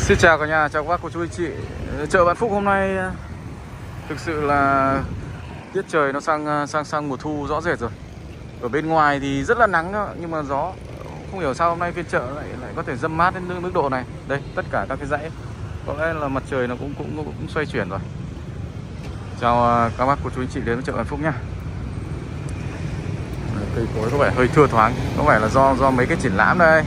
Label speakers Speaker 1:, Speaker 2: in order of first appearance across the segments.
Speaker 1: Xin chào cả nhà, chào các bác, cô chú, anh chị. Chợ Vạn Phúc hôm nay thực sự là tiết trời nó sang mùa thu rõ rệt rồi. Ở bên ngoài thì rất là nắng đó, nhưng mà gió. Không hiểu sao hôm nay phiên chợ lại có thể râm mát đến mức độ này. Đây, tất cả các cái dãy có lẽ là mặt trời nó cũng xoay chuyển rồi. Chào các bác, cô chú, anh chị đến với chợ Vạn Phúc nhá. Cây cối có vẻ hơi thưa thoáng, có vẻ là do mấy cái triển lãm đây.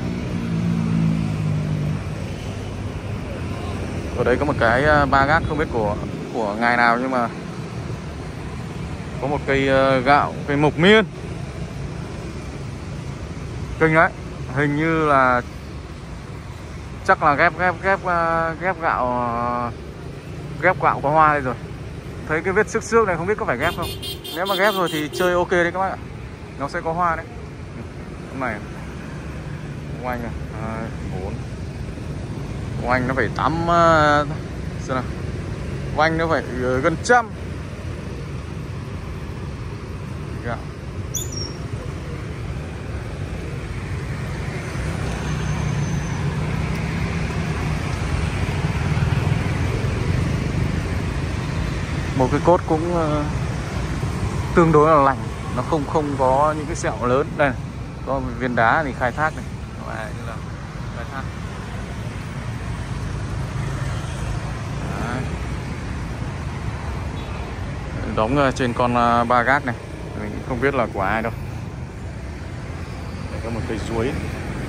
Speaker 1: Ở đây có một cái ba gác không biết của ngài nào, nhưng mà có một cây gạo, cây mộc miên. Kinh đấy, hình như là chắc là ghép gạo có hoa đây rồi. Thấy cái vết xước này không biết có phải ghép không. Nếu mà ghép rồi thì chơi ok đấy các bác ạ. Nó sẽ có hoa đấy. Cái này oanh này 4. Oanh nó phải tắm xem nào. Oanh nó phải gần 100. Gạo. Một cái cốt cũng tương đối là lành, nó không có những cái sẹo lớn. Đây này, có viên đá thì khai thác này, như là khai thác. Đấy. Đóng trên con ba gác này, mình không biết là của ai đâu. Đây có một cây chuối này.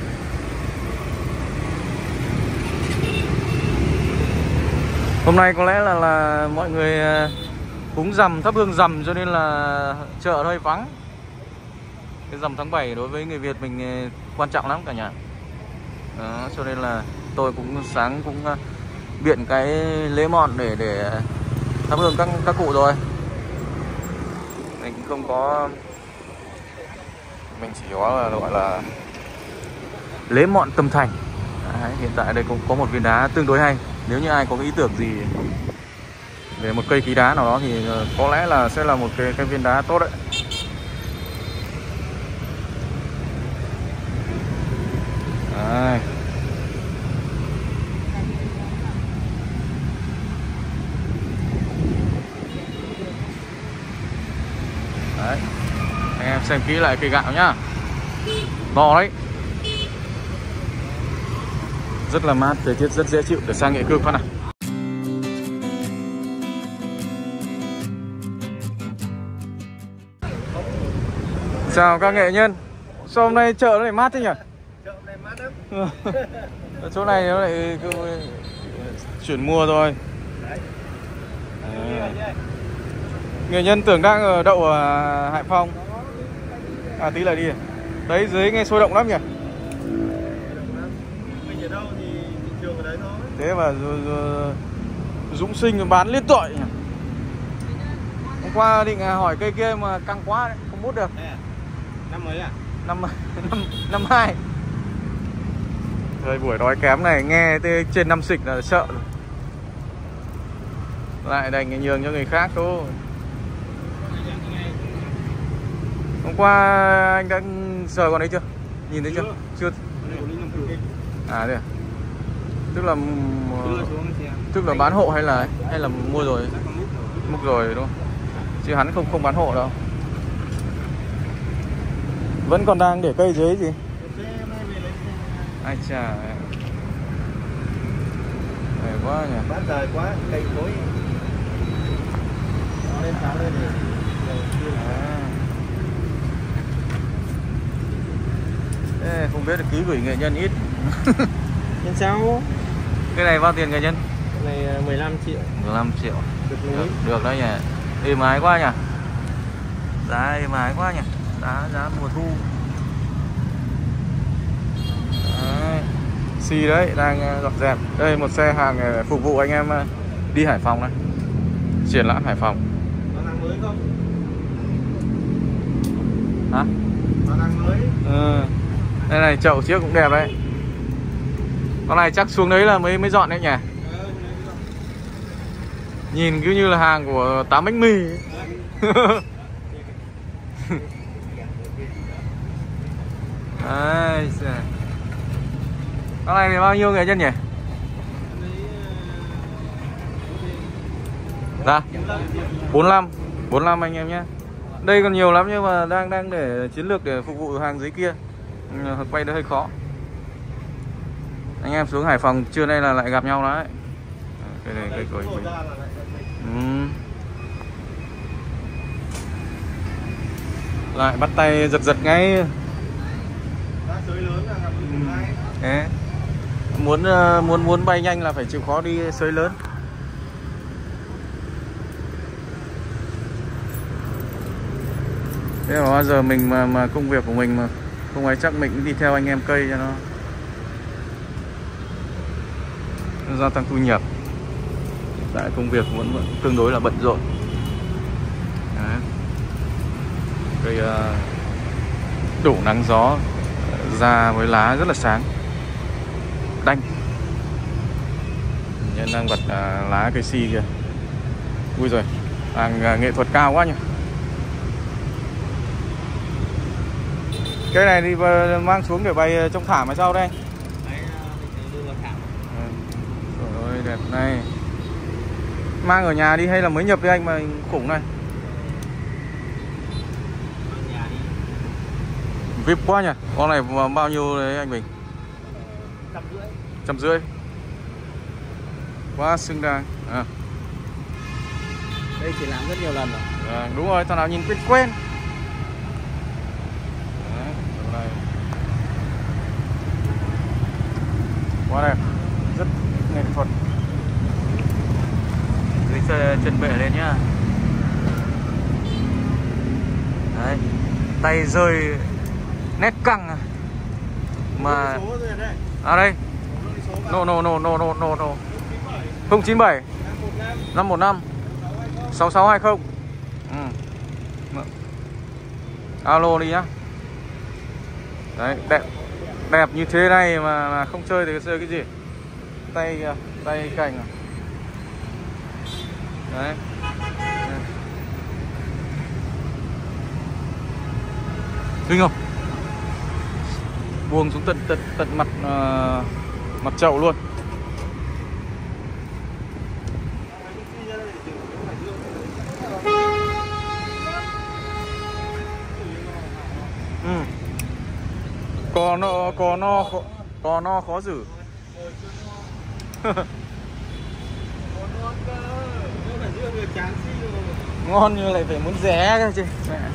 Speaker 1: Hôm nay có lẽ là mọi người cúng rằm, thắp hương rằm cho nên là chợ hơi vắng. Cái rằm tháng 7 đối với người Việt mình quan trọng lắm cả nhà. Đó, cho nên là tôi cũng sáng cũng biện cái lễ mọn để thắp hương các cụ rồi. Mình cũng không có, mình chỉ có là gọi là lễ mọn tâm thành. Đấy, hiện tại đây cũng có một viên đá tương đối hay. Nếu như ai có cái ý tưởng gì về một cây ký đá nào đó thì có lẽ là sẽ là một cái viên đá tốt đấy. Đấy. Đấy. Anh em xem kỹ lại cây gạo nhá. To đấy. Rất là mát, thời tiết rất dễ chịu để sang Nghệ Cương con này. Chào các nghệ nhân. Sao hôm nay chợ nó lại mát thế nhỉ?
Speaker 2: Chợ này mát lắm.
Speaker 1: Ở chỗ này nó lại chuyển mùa rồi. Nghệ nhân tưởng đang ở đậu ở Hải Phòng. À tí lại đi. Đấy dưới nghe sôi động lắm nhỉ?
Speaker 2: Mình ở đâu thì thị trường ở đấy thôi.
Speaker 1: Thế mà Dũng Sinh bán liên tội. Hôm qua định hỏi cây kia mà căng quá đấy, không mút được.
Speaker 2: Năm mấy à?
Speaker 1: Năm 2. Thời buổi đói kém này nghe trên 5 xịch là sợ. Lại đành nhường cho người khác thôi. Hôm qua anh đã sờ con đấy chưa? Nhìn thấy chưa? Chưa. À đây à? Tức là bán hộ hay là mua rồi? Múc rồi đúng không? Chứ hắn không bán hộ đâu. Vẫn còn đang để cây dưới gì? Ai chà. Mệt quá nhỉ.
Speaker 2: Bán đời quá, cây cối. Lên tháo lên đi.
Speaker 1: Không biết là ký gửi nghệ nhân ít.
Speaker 2: Nhân sao?
Speaker 1: Cái này bao tiền nghệ nhân?
Speaker 2: Cái này 15 triệu.
Speaker 1: 15 triệu. Được đấy nhỉ. Êm ái quá nhỉ. Giá êm ái quá nhỉ. Giá mùa thu. Đấy. Xì đấy, đang dọn dẹp. Đây một xe hàng phục vụ anh em đi Hải Phòng này. Triển lãm Hải Phòng.
Speaker 2: Có hàng mới không?
Speaker 1: Hả?
Speaker 2: Có hàng mới.
Speaker 1: Đây này, chậu chiếc cũng đẹp đấy. Con này chắc xuống đấy là mới dọn đấy nhỉ? Nhìn cứ như là hàng của 8 bánh mì. Đấy. Con này thì bao nhiêu nghệ nhân nhỉ? Dạ 45 anh em nhé. Đây còn nhiều lắm nhưng mà đang để chiến lược để phục vụ hàng dưới kia, quay nó hơi khó. Anh em xuống Hải Phòng trưa nay là lại gặp nhau đấy. Cái này cây cối mình. Lại bắt tay giật ngay. Đấy. Muốn bay nhanh là phải chịu khó đi sới lớn. Thế mà bao giờ mình mà công việc của mình mà không ấy chắc mình cũng đi theo anh em cây cho nó gia tăng thu nhập. Tại công việc vẫn tương đối là bận rộn. Đấy. Cây đủ nắng gió, da với lá rất là sáng, đanh. Nhân đang bật lá cây si kìa. Ui rồi, nghệ thuật cao quá nhỉ. Cái này thì mang xuống để bày trong thảm hay sao đây? Ôi đẹp này. Mang ở nhà đi hay là mới nhập với anh mà khủng này. VIP quá nhỉ. Con này bao nhiêu đấy anh Bình? 150. Quá xứng đáng.
Speaker 2: Đây chỉ làm rất nhiều lần rồi.
Speaker 1: Đúng rồi, thằng nào nhìn quen. Đấy, quá đẹp, rất nghệ thuật. Dưới chân bệ lên nhá. Đấy, tay rơi nét căng mà. Đây. No 097 515 6620. Alo đi nhá. Đấy, đẹp như thế này mà không chơi thì chơi cái gì? Tay cành à. Đấy. Kinh không? Buông xuống tận mặt chậu luôn. Có no khó giữ. Ngon như lại phải muốn ré cơ chứ.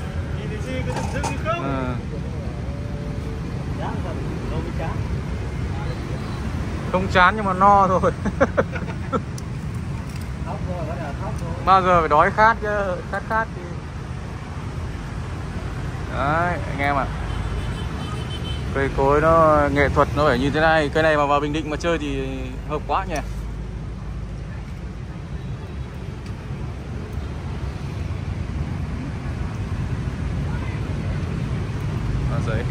Speaker 1: Không chán nhưng mà no thôi. Bao giờ phải đói khát chứ, khát thì. Đấy anh em ạ. Cây cối nó nghệ thuật nó phải như thế này. Cây này mà vào Bình Định mà chơi thì hợp quá nhỉ. Giấy.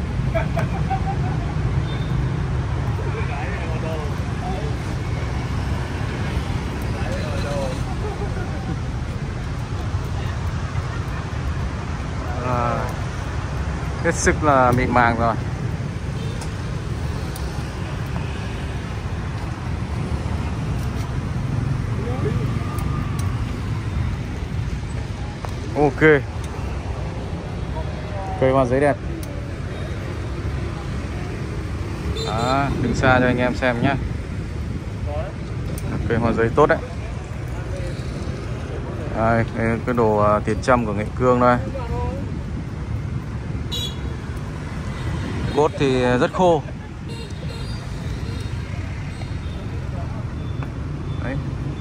Speaker 1: Hết sức là mịn màng rồi. Ok. Cây hoa giấy đẹp. Đứng xa cho anh em xem nhé. Cây hoa giấy tốt đấy. Đây, cái đồ tiền trăm của Nghệ Cương đây. Cốt thì rất khô. Đấy.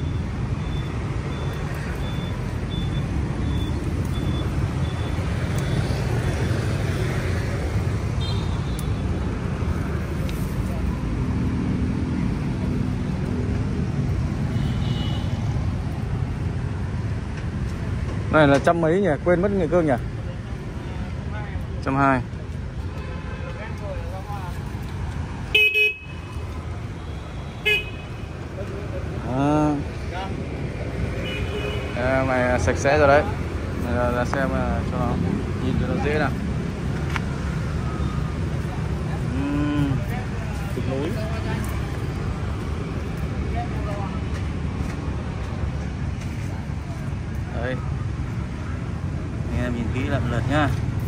Speaker 1: Này là trăm mấy nhỉ? Quên mất Nghệ Cương nhỉ? 120. Mày sạch sẽ rồi đấy. Là xem cho nó nhìn cho nó dễ nào.
Speaker 2: Cực núi.
Speaker 1: Đây, anh em nhìn kỹ lại một lượt nhá.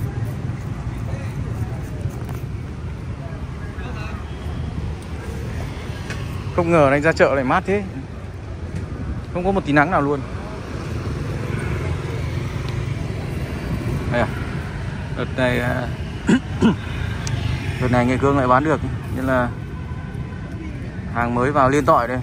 Speaker 1: Không ngờ anh ra chợ lại mát thế, không có một tí nắng nào luôn. Đây à, đợt này đợt này Nghề Cương lại bán được, nên là hàng mới vào liên tội đây.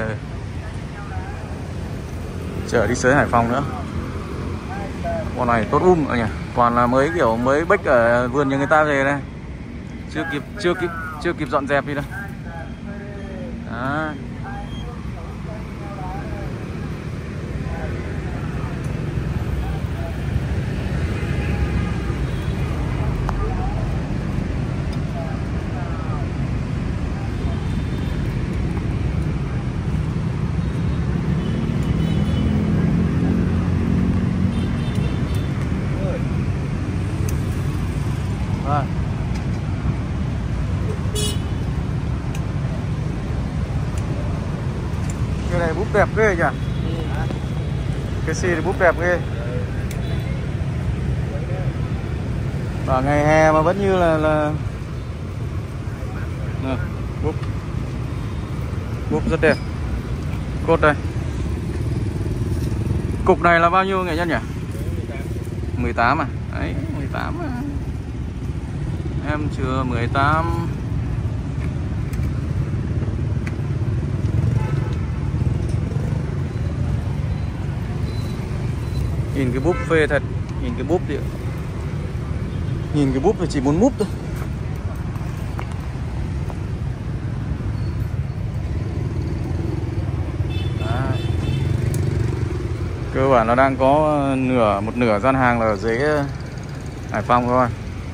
Speaker 1: Chợ đi Sới Hải Phòng nữa. Con này tốt rồi nhỉ, toàn là mới kiểu mới bách ở vườn nhà người ta về đây, chưa kịp dọn dẹp đi đâu. Đó. Vâng. Cái này búp đẹp ghê nhỉ. Cái xì thì búp đẹp ghê. Và ngày hè mà vẫn như là búp rất đẹp. Cốt đây. Cục này là bao nhiêu nghệ nhân nhỉ? 18 à? Đấy, 18 à. Em chưa 18. Nhìn cái búp phê thật. Nhìn cái búp thì nhìn cái búp thì chỉ muốn múp thôi. Đấy. Cơ bản nó đang có một nửa gian hàng là ở dưới Hải Phòng thôi.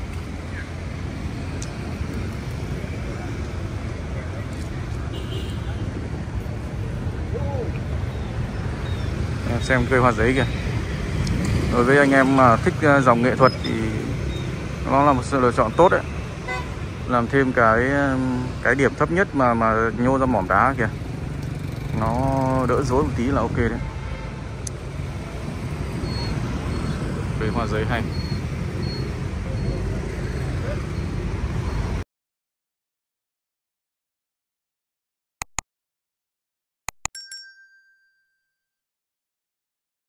Speaker 1: Em xem cây hoa giấy kìa. Đối với anh em mà thích dòng nghệ thuật thì nó là một sự lựa chọn tốt đấy. Làm thêm cái điểm thấp nhất mà nhô ra mỏm đá kìa, nó đỡ rối một tí là ok đấy. Cây hoa giấy hay.